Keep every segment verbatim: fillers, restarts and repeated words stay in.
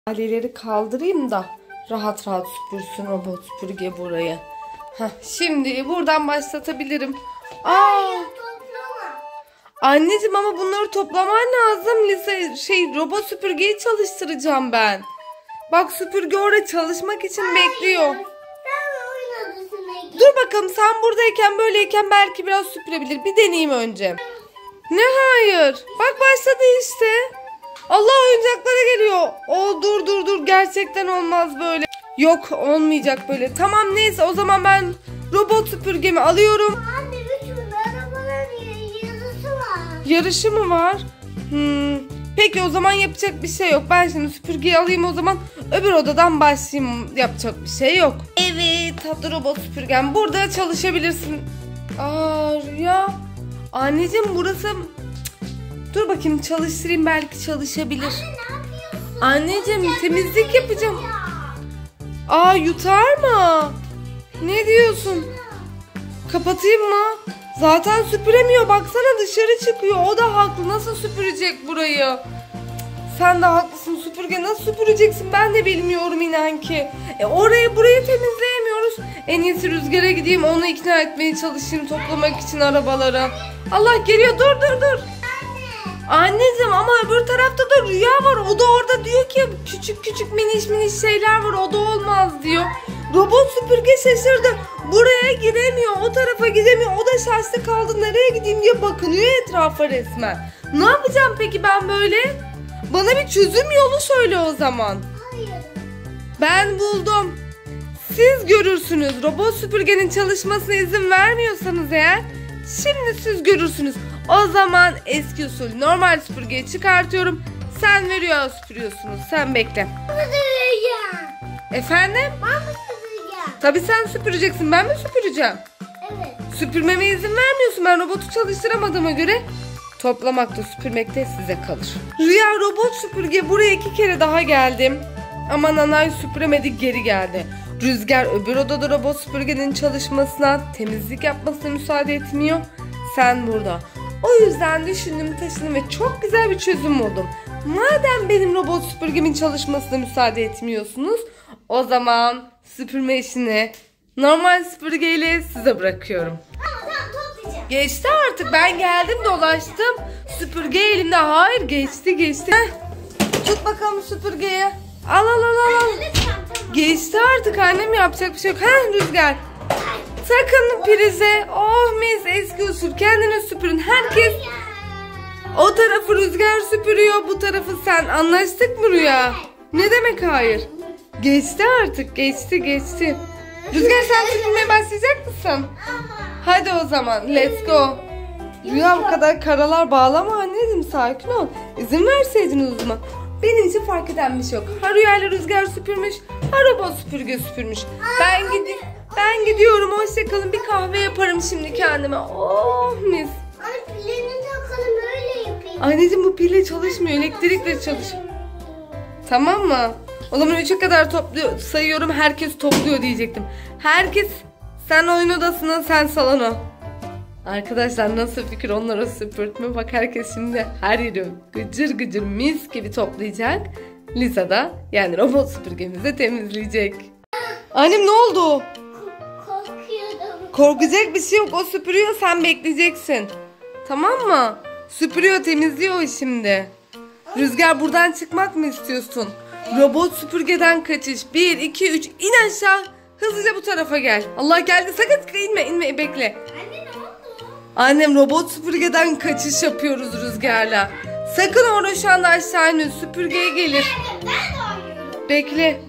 Sandalyeleri kaldırayım da rahat rahat süpürsün robot süpürge burayı. Heh, şimdi buradan başlatabilirim. Aa! Anneciğim ama bunları toplaman lazım. Lise şey robot süpürgeyi çalıştıracağım ben. Bak süpürge orada çalışmak için Hayır, bekliyor. Dur bakalım, sen buradayken böyleyken belki biraz süpürebilir. Bir deneyeyim önce. Ne hayır? Bak başladı işte. Allah, oyuncaklara geliyor. O dur dur dur gerçekten olmaz böyle. Yok, olmayacak böyle. Tamam neyse, o zaman ben robot süpürgemi alıyorum. Anne bütün arabaların yarışı var. Yarışı mı var? Hmm. Peki o zaman yapacak bir şey yok. Ben şimdi süpürgeyi alayım o zaman. Öbür odadan başlayayım. Yapacak bir şey yok. Evet, tatlı robot süpürgem. Burada çalışabilirsin. Aa Rüya. Anneciğim burası... Dur bakayım çalıştırayım, belki çalışabilir. Anne ne yapıyorsun? Anneciğim temizlik yapacağım. Aa yutar mı? Ne diyorsun? Kapatayım mı? Zaten süpüremiyor, baksana dışarı çıkıyor. O da haklı, nasıl süpürecek burayı? Sen de haklısın, süpürge nasıl süpüreceksin ben de bilmiyorum inan ki. E orayı burayı temizleyemiyoruz. En iyisi Rüzgar'a gideyim, onu ikna etmeye çalışayım toplamak için arabaları. Allah geliyor, dur dur dur. Anneciğim ama öbür tarafta da Rüya var. O da orada diyor ki küçük küçük miniş miniş şeyler var, o da olmaz diyor. Robot süpürge şaşırdı. Buraya giremiyor, o tarafa gidemiyor. O da şaştı kaldı, nereye gideyim diye bakınıyor etrafa resmen. Ne yapacağım peki ben böyle? Bana bir çözüm yolu söyle o zaman. Hayır. Ben buldum. Siz görürsünüz. Robot süpürgenin çalışmasına izin vermiyorsanız eğer, şimdi siz görürsünüz. O zaman eski usul normal süpürgeyi çıkartıyorum. Sen veriyor süpürüyorsunuz. Sen bekle. Süpüreceğim. Efendim? Ben mi süpüreceğim? Tabii sen süpüreceksin. Ben mi süpüreceğim? Evet. Süpürmeme izin vermiyorsun. Ben robotu çalıştıramadığıma göre toplamakta süpürmekte size kalır. Rüya, robot süpürge buraya iki kere daha geldim. Ama Nanay süpüremedi, geri geldi. Rüzgar öbür odada robot süpürgenin çalışmasına, temizlik yapmasına müsaade etmiyor. Sen burada. O yüzden düşündüm taşındım ve çok güzel bir çözüm buldum. Madem benim robot süpürgemin çalışmasına müsaade etmiyorsunuz, o zaman süpürme işini normal süpürgeyle size bırakıyorum. Tamam tamam toplayacağım. Geçti artık, ben geldim dolaştım. Süpürge elimde. Hayır, geçti geçti. Heh. Tut bakalım süpürgeyi. Al al al al. Anne lütfen tamam. Geçti artık annem, yapacak bir şey yok. Heh Rüzgar. Sakın prize. Oh mis, eski usul. Kendine süpürün. Herkes o tarafı Rüzgar süpürüyor, bu tarafı sen. Anlaştık mı Rüya? Ne demek hayır? Geçti artık, geçti geçti. Rüzgar sen süpürmeye başlayacak mısın? Hadi o zaman let's go. Rüya bu kadar karalar bağlama anneciğim, sakin ol. İzin verseydiniz o zaman. Benim için fark eden bir şey yok. Ha Rüya ile Rüzgar süpürmüş, ha robot süpürge süpürmüş. Ben gidiyorum. Ben gidiyorum. Hoşça kalın. Bir kahve yaparım şimdi kendime. Oh mis. Anne pillerini takalım, öyle yapayım. Anneciğim bu pille çalışmıyor. Elektrikle çalışıyor. Tamam mı? O zaman üçe kadar topluyor, sayıyorum. Herkes topluyor diyecektim. Herkes, sen oyun odasına, sen salona. Arkadaşlar nasıl fikir onlara süpürtme. Bak herkes şimdi her yeri gıcır gıcır mis gibi toplayacak. Lisa da yani robot süpürgemizi temizleyecek. Annem ne oldu? Korkuyordum. Korkacak bir şey yok. O süpürüyor, sen bekleyeceksin. Tamam mı? Süpürüyor, temizliyor o şimdi. Rüzgar, buradan çıkmak mı istiyorsun? Robot süpürgeden kaçış. Bir, iki, üç. İn aşağı. Hızlıca bu tarafa gel. Allah geldi. Sakın inme, inme. Bekle. Anne ne oldu? Annem, robot süpürgeden kaçış yapıyoruz Rüzgar'la. Sakın orada şu anda aşağı inin. Süpürgeye gelir. Ben de oynuyorum. Bekle.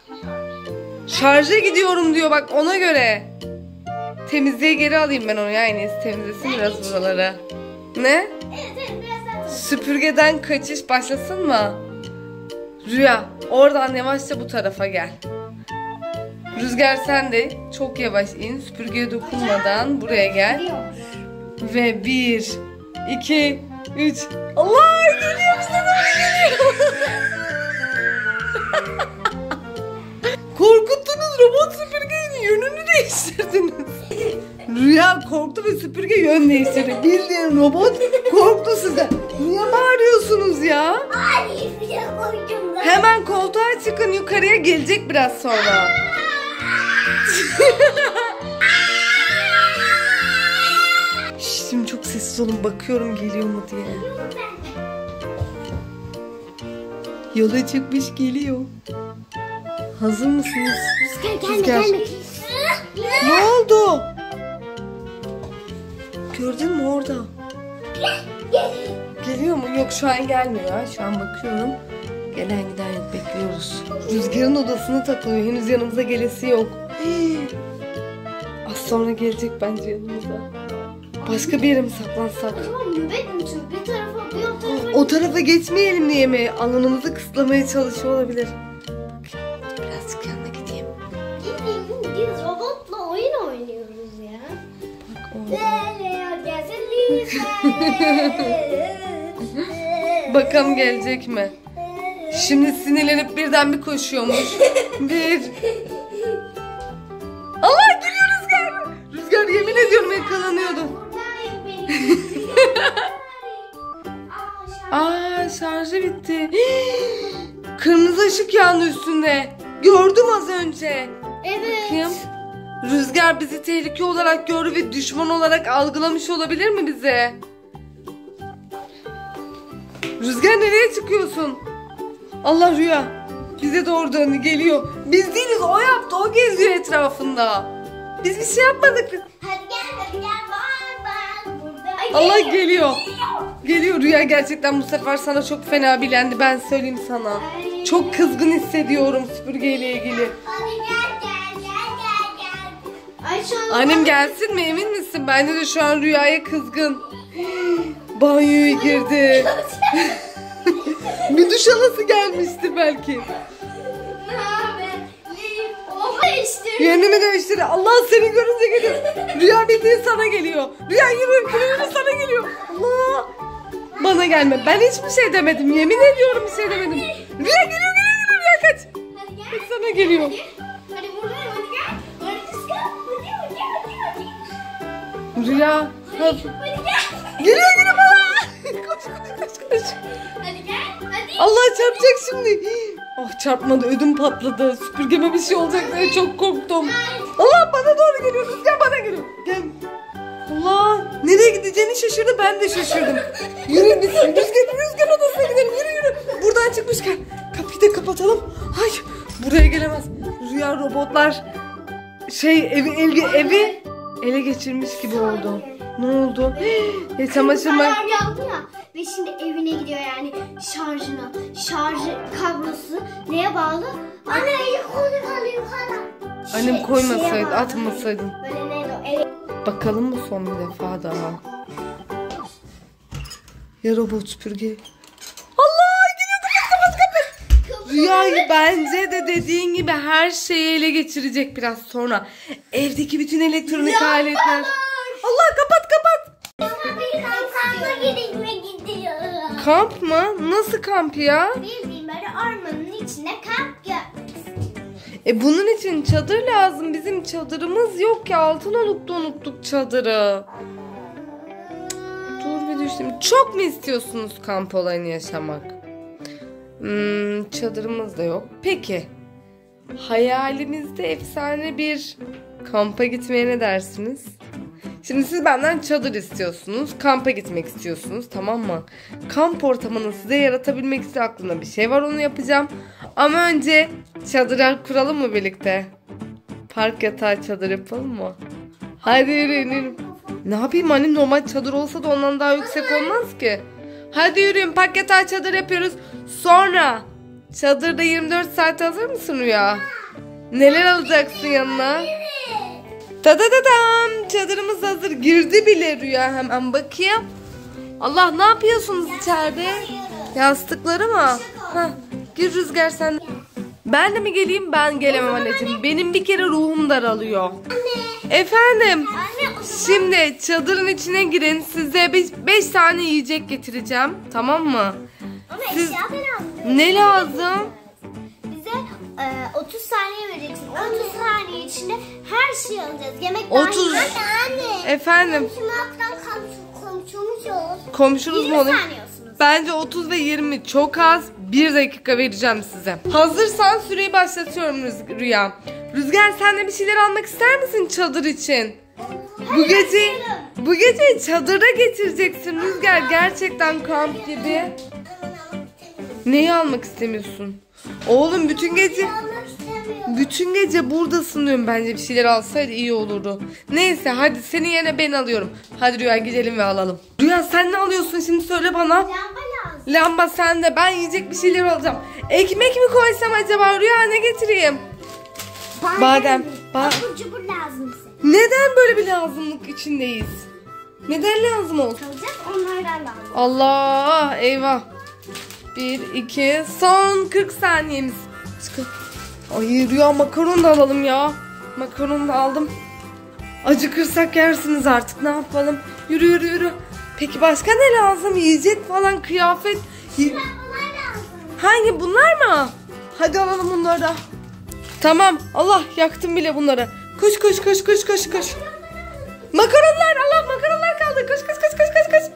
Şarja gidiyorum diyor bak, ona göre. Temizliğe geri alayım ben onu ya, en iyisi temizlesin biraz buraları. Ne? Evet evet biraz daha. Süpürgeden kaçış başlasın mı? Rüya, oradan yavaşça bu tarafa gel. Rüzgar sen de çok yavaş in, süpürgeye dokunmadan buraya gel. Ve bir, iki, üç. Allah geliyor, bize doğru geliyor. Korkuttunuz, robot süpürgenin yönünü değiştirdiniz. Rüya korktu ve süpürge yön değiştirdi. Bildiğin robot korktu size. Niye bağırıyorsunuz ya? Ay bir şey koydum ben. Hemen koltuğa çıkın, yukarıya gelecek biraz sonra. Şimdi çok sessiz olun, bakıyorum geliyor mu diye. Yola çıkmış, geliyor. Hazır mısınız? Rüzgar gelme gelme. Ne oldu? Gördün mü orada? Geliyor mu? Yok, şu an gelmiyor ya. Şu an bakıyorum. Gelen giden yok, bekliyoruz. Rüzgar'ın odasına takılıyor. Henüz yanımıza gelesi yok. Az sonra gelecek bence yanımıza. Başka bir yere mi saklansak? Tamam, nöbet mi tutuyor? Bir tarafa bir o tarafa. O tarafa geçmeyelim diye mi? Alanımızı kısıtlamaya çalışıyor olabilir. Bakayım, birazcık yanına gideyim. Biz robotla oyun oynuyoruz ya. Bak orada. Bakalım gelecek mi? Şimdi sinirlenip birden bir koşuyormuş. Bir. Allah, geliyor Rüzgar. Rüzgar, yemin ediyorum yakalanıyordu. Aa, şarjı bitti. Kırmızı ışık yandı üstünde. Gördüm az önce. Evet. Bakayım. Rüzgar bizi tehlike olarak gördü ve düşman olarak algılamış olabilir mi bize? Rüzgar, nereye çıkıyorsun? Allah, Rüya bize doğru döndü, geliyor. Biz değiliz, o yaptı, o geziyor etrafında. Biz bir şey yapmadık. Hadi gel hadi gel bak bak burada. Ay, Allah, geliyor, geliyor. geliyor. Geliyor Rüya, gerçekten bu sefer sana çok fena bilendi, ben söyleyeyim sana. Ay. Çok kızgın hissediyorum süpürgeyle ilgili. Hadi gel gel gel gel gel. Ay şu an Annem gelsin mi, emin misin? Bence de şu an Rüya'ya kızgın. Banyoya girdi. Bir duş alası gelmiştir belki. Ne haber? Oha işte. Yönümü değiştir. Allah, seni görünce geliyor. Rüya bildiğin sana geliyor. Rüya yürü, yürü, sana geliyor. Allah. Bana gelme. Ben hiçbir şey demedim. Yemin ediyorum bir şey demedim. Rüya geliyor, geliyor, geliyor. Rüya kaç. Hadi gel. Kaç, sana geliyor. Hadi, hadi buradayım hadi gel. Hadi kız gel. Hadi hadi hadi hadi. Rüya. Hadi, hadi gel. Geliyor, geliyor bana. Koş, koş, koş, koş. Hadi gel. Hadi. Allah, çarpacak şimdi. Ah, çarpmadı, ödüm patladı. Süpürgeme bir şey olacak diye çok korktum. Allah, bana doğru geliyor. Rüzgar bana geliyor. Gel. Allah, nereye gideceğini şaşırdı, ben de şaşırdım. Yürü biz Rüzgar, Rüzgar odasına gidelim. Yürü yürü. Buradan çıkmışken kapıyı da kapatalım. Ay, buraya gelemez. Rüya, robotlar şey evi evi evi ele geçirmiş gibi oldu. Ne oldu? Ya çamaşır mı? Alarm yaptı ya ve şimdi evine gidiyor yani şarjına. Şarjı kablosu neye bağlı? Anne yukarı yukarı. Annem Şey- koymasaydı, şeye bağlı. atmasaydın. Böyle neydi o? Ele- Bakalım mı son bir defa daha? Ya robot süpürge? Allah, gidiyor, kapat kapat kapat. Rüyayı bence de dediğin gibi her şeyi ele geçirecek biraz sonra. Evdeki bütün elektronik Ya, aletler. baba. Allah, kapat kapat. Bir kampa gidip gidiyorum. Kamp mı? Nasıl kamp ya? Bildiğim böyle ormanın içinde kamp yapmak istiyorum. E bunun için çadır lazım. Bizim çadırımız yok ya. Altınoluk'ta unuttuk çadırı. Dur bir düşüneyim. Çok mu istiyorsunuz kamp olayını yaşamak? Hmm, çadırımız da yok. Peki. Hayalimizde efsane bir kampa gitmeye ne dersiniz? Şimdi siz benden çadır istiyorsunuz. Kampa gitmek istiyorsunuz, tamam mı? Kamp ortamını size yaratabilmek için aklımda bir şey var, onu yapacağım. Ama önce çadır kuralım mı birlikte? Park yatağı çadır yapalım mı? Hadi yürüyün. Ne yapayım annem, normal çadır olsa da ondan daha yüksek olmaz ki. Hadi yürüyün, park yatağı çadır yapıyoruz. Sonra çadırda yirmi dört saat hazır mısın Rüya? Neler alacaksın yanına? Ta da da dam, çadırımız hazır. Girdi bile Rüya, hemen bakayım. Allah, ne yapıyorsunuz içeride? Yastıkları mı? Hah, gir Rüzgar sen. Ben de mi geleyim? Ben gelemem anneciğim. Benim bir kere ruhum daralıyor. Anne. Efendim. Anne o zaman Şimdi çadırın içine girin. Size beş tane yiyecek getireceğim. Tamam mı? ama Siz- eşya falan Ne lazım? bize e, otuz saniye vereceksin. otuz saniye içinde her şeyi alacağız. Yemek otuz dahil. Anne anne. Efendim. Komşumaktan komşu, komşumuz yok. Komşunuz mu yirmi olayım? saniye olsunuz. Bence otuz ve yirmi çok az. Bir dakika vereceğim size. Hazırsan süreyi başlatıyorum Rüz- Rüya. Rüzgar sen de bir şeyler almak ister misin çadır için? Bu gece bu gece çadırda geçireceksin Rüzgar, gerçekten kamp gibi. Neyi almak istemiyorsun? Oğlum bütün gece bütün gece buradasın diyorum, bence bir şeyler alsaydı iyi olurdu. Neyse hadi senin yerine ben alıyorum. Hadi Rüya gidelim ve alalım. Rüya sen ne alıyorsun şimdi, söyle bana. Lamba lazım. Lamba sende, ben yiyecek bir şeyler alacağım. Ekmek mi koysam acaba Rüya, ne getireyim? Badem. Ba Abur cubur lazım size. Neden böyle bir lazımlık içindeyiz? Neden lazım olsun? Kalacak onlardan lazım. Allah eyvah. Bir, iki, son kırk saniyemiz. Çıkın. Ay Rüya makaron da alalım ya. Makaron da aldım. Acıkırsak yersiniz artık, ne yapalım? Yürü yürü yürü. Peki başka ne lazım? Yiyecek falan, kıyafet. Y- Bunlar lazım. Hangi, bunlar mı? Hadi alalım bunları da. Tamam. Allah, yaktım bile bunları. Koş koş koş koş koş koş. Makaronlar, Allah makaronlar kaldı. Koş koş koş koş koş koş.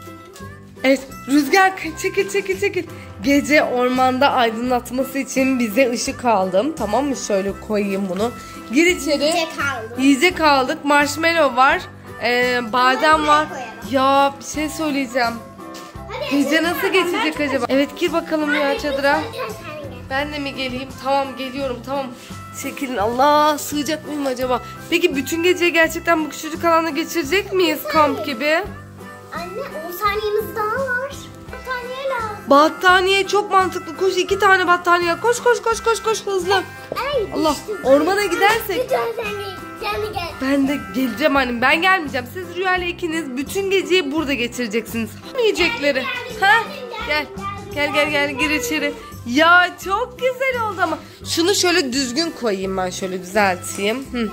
Evet Rüzgar çekil çekil çekil. Gece ormanda aydınlatması için bize ışık aldım. Tamam mı? Şöyle koyayım bunu. Gir içeri. Yiyecek aldım. Yiyecek aldık. Marshmallow var. Ee, badem var. Ya bir şey söyleyeceğim. Hadi Gece nasıl geçecek Ben- acaba? Evet gir bakalım ya çadıra. Sen gel. Ben de mi geleyim? Tamam geliyorum, tamam. Çekilin. Allah, sığacak mıyım acaba? Peki bütün geceyi gerçekten bu küçücük alanda geçirecek miyiz kamp gibi? Anne on saniyemiz daha var. Battaniye lazım. Battaniye çok mantıklı. Koş, iki tane battaniye. Koş koş koş koş koş hızlı. Ay, Allah, düştüm. ormana gidersek. Lütfen sen de, sen de gel. Ben de geleceğim annem. Ben gelmeyeceğim. Siz Rüya ile ikiniz bütün geceyi burada geçireceksiniz. Yiyecekleri. Geldim, Ha? geldim, Gel. geldim, Gel gel gel, gir içeri. Ya çok güzel oldu ama. Şunu şöyle düzgün koyayım, ben şöyle düzelteyim. Hı.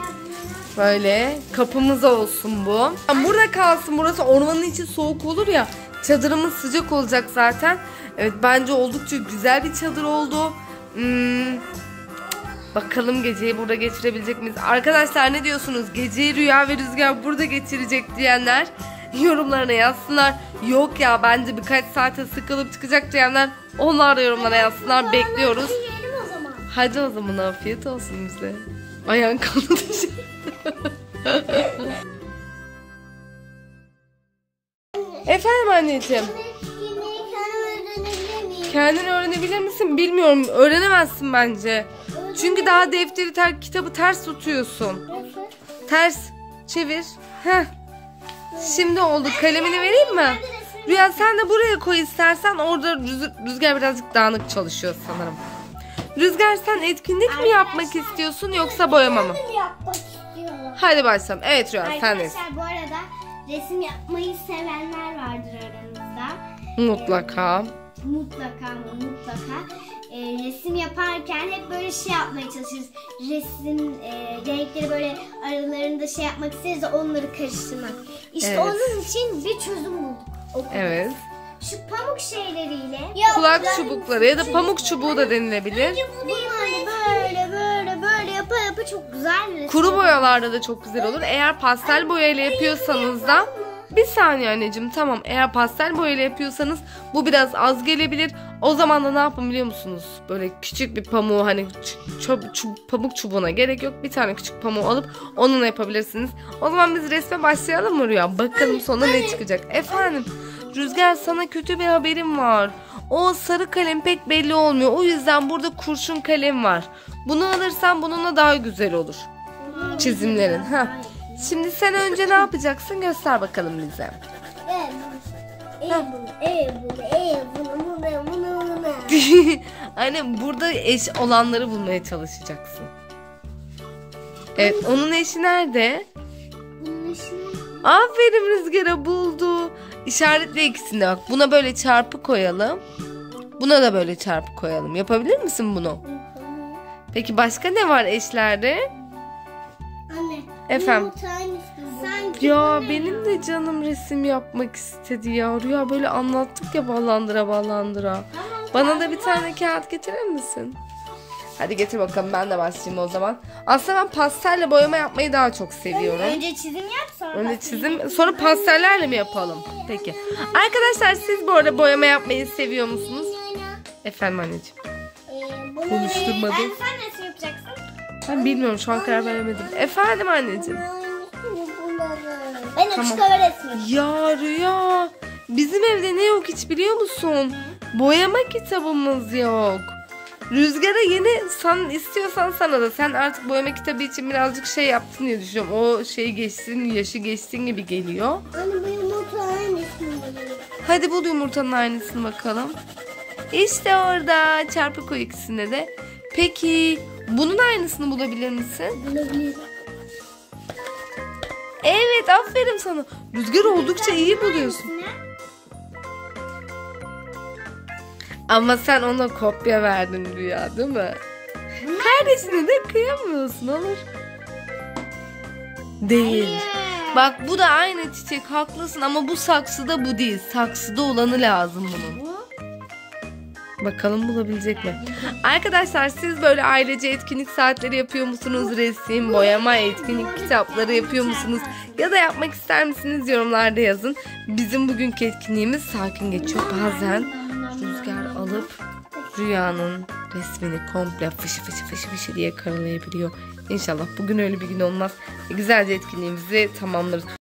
Böyle kapımız olsun bu. Burada kalsın, burası ormanın içi soğuk olur ya. Çadırımız sıcak olacak zaten. Evet bence oldukça güzel bir çadır oldu. Hmm. Bakalım geceyi burada geçirebilecek miyiz? Arkadaşlar ne diyorsunuz? Geceyi Rüya ve Rüzgar burada geçirecek diyenler yorumlarına yazsınlar. Yok ya bence birkaç saate sıkılıp çıkacak diyenler, onlar da yorumlara yazsınlar. Bekliyoruz. Yiyelim o zaman. Hadi o zaman afiyet olsun bize. Ayağın kaldı dışarı. Efendim anneciğim. Yemeği kendim öğrenebilir miyim? Kendin öğrenebilir misin bilmiyorum. Öğrenemezsin bence. Çünkü daha defteri ter, kitabı ters tutuyorsun. Nasıl? Ters çevir. Heh. Şimdi oldu. Kalemini vereyim mi? Rüya sen de buraya koy istersen. Orada Rüz- Rüzgar birazcık dağınık çalışıyor sanırım. Rüzgar sen etkinlik mi yapmak istiyorsun yoksa boyama mı? Resim yapmak istiyorum. Hadi başlayalım. Evet Rüya sen de. Arkadaşlar bu arada resim yapmayı sevenler vardır aranızda. Mutlaka. Mutlaka ama mutlaka. Ee, resim yaparken hep böyle şey yapmaya çalışırız. Resim e, renkleri böyle aralarında şey yapmak isteriz de onları karıştırmak. İşte Evet. onun için bir çözüm bulduk. okulda. Evet. Şu pamuk şeyleriyle. Kulak çubukları ya da pamuk çubuğu da denilebilir. Bunları böyle böyle böyle yapa yapa çok güzel bir resim. Kuru boyalarda da çok güzel olur. Eğer pastel boyayla yapıyorsanız da bir saniye anneciğim, tamam. Eğer pastel boyayla yapıyorsanız bu biraz az gelebilir. O zaman da ne yapın biliyor musunuz? Böyle küçük bir pamuğu, hani çub, çub, pamuk çubuğuna gerek yok. Bir tane küçük pamuğu alıp onunla yapabilirsiniz. O zaman biz resme başlayalım mı Rüya? Bakalım sonra ne çıkacak. Efendim Rüzgar, sana kötü bir haberim var. O sarı kalem pek belli olmuyor. O yüzden burada kurşun kalem var. Bunu alırsan bununla daha güzel olur çizimlerin. Ha. Şimdi sen önce ne yapacaksın? Göster bakalım bize. Evet. E bunu, e bunu, e bunu, bunu, bunu, bunu. Aynen, burada eş olanları bulmaya çalışacaksın. Evet, onun eşi nerede? Bunun işini... Aferin, Rüzgar'a buldu. İşaretle ikisini bak. Buna böyle çarpı koyalım. Buna da böyle çarpı koyalım. Yapabilir misin bunu? Peki başka ne var eşlerde? Anne. Efendim? Sanki Ya benim de canım resim yapmak istedi ya. Rüya böyle anlattık ya, ballandıra ballandıra. Bana da bir tane kağıt getirir misin? Hadi getir bakalım, ben de başlayayım o zaman. Aslında ben pastelle boyama yapmayı daha çok seviyorum. önce çizim yap sonra. Önce çizim, sonra pastellerle mi yapalım? Peki. Arkadaşlar siz bu arada boyama yapmayı seviyor musunuz? Efendim anneciğim. Ee, bunu Konuşturmadı. Ben sen nasıl yapacaksın? Ben bilmiyorum, şu an karar veremedim. Efendim anneciğim. Ben Tamam. açık hava resmi. Ya Rüya, bizim evde ne yok hiç biliyor musun? Boyama kitabımız yok. Rüzgar'a yeni san istiyorsan sana da, sen artık boyama kitabı için birazcık şey yaptın diye düşünüyorum. O şey geçsin, yaşı geçsin gibi geliyor. Anne bu yumurta aynısını bulalım. Hadi bul yumurtanın aynısını bakalım. İşte orada, çarpı koy ikisine de. Peki bunun aynısını bulabilir misin? Bulabilirim. Evet, aferin sana. Rüzgar oldukça iyi buluyorsun. Ama sen ona kopya verdin Rüya, değil mi? Kardeşine de kıyamıyorsun, olur. Değil. Hayır. Bak bu da aynı çiçek, haklısın ama bu saksıda bu değil. Saksıda olanı lazım bunun. Bakalım bulabilecek mi? Arkadaşlar siz böyle ailece etkinlik saatleri yapıyor musunuz? Resim, boyama, etkinlik kitapları yapıyor musunuz? Ya da yapmak ister misiniz? Yorumlarda yazın. Bizim bugünkü etkinliğimiz sakin geçiyor. Bazen Rüzgar alıp Rüya'nın resmini komple fışı fışı fışı fışı diye karalayabiliyor. İnşallah bugün öyle bir gün olmaz. Güzelce etkinliğimizi tamamlarız.